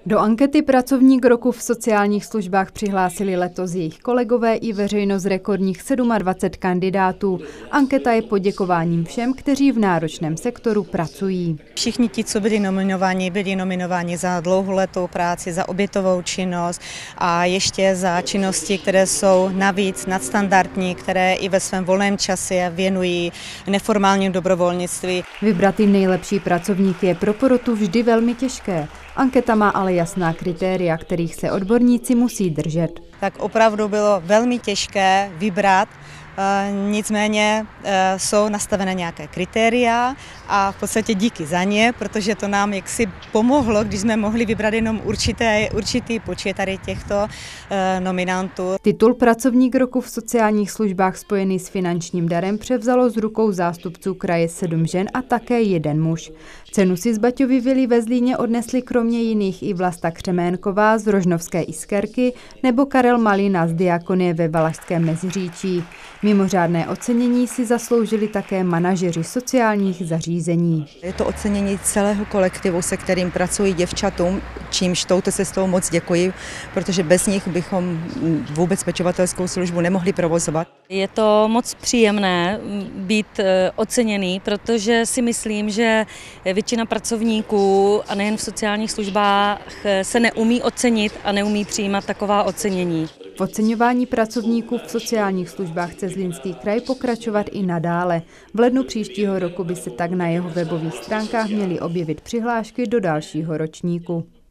Do ankety Pracovník roku v sociálních službách přihlásili letos jejich kolegové i veřejnost rekordních 27 kandidátů. Anketa je poděkováním všem, kteří v náročném sektoru pracují. Všichni ti, co byli nominováni za dlouholetou práci, za obětovou činnost a ještě za činnosti, které jsou navíc nadstandardní, které i ve svém volném čase věnují neformálním dobrovolnictví. Vybrat jim nejlepší pracovník je pro porotu vždy velmi těžké. Anketa má ale jasná kritéria, kterých se odborníci musí držet. Tak opravdu bylo velmi těžké vybrat, nicméně jsou nastavené nějaké kritéria a v podstatě díky za ně, protože to nám jaksi pomohlo, když jsme mohli vybrat jenom určitý počet tady těchto nominantů. Titul Pracovník roku v sociálních službách spojený s finančním darem převzalo z rukou zástupců kraje 7 žen a také 1 muž. Cenu si z Baťovy vily ve Zlíně odnesli kromě jiných i Vlasta Křeménková z Rožnovské Iskerky nebo Karel Malina z Diakonie ve Valašském Meziříčí. Mimořádné ocenění si zasloužili také manažeři sociálních zařízení. Je to ocenění celého kolektivu, se kterým pracují děvčatům, čímž touto cestou moc děkuji, protože bez nich bychom vůbec pečovatelskou službu nemohli provozovat. Je to moc příjemné být oceněný, protože si myslím, že většina pracovníků, a nejen v sociálních službách, se neumí ocenit a neumí přijímat taková ocenění. V oceňování pracovníků v sociálních službách chce Zlínský kraj pokračovat i nadále. V lednu příštího roku by se tak na jeho webových stránkách měly objevit přihlášky do dalšího ročníku.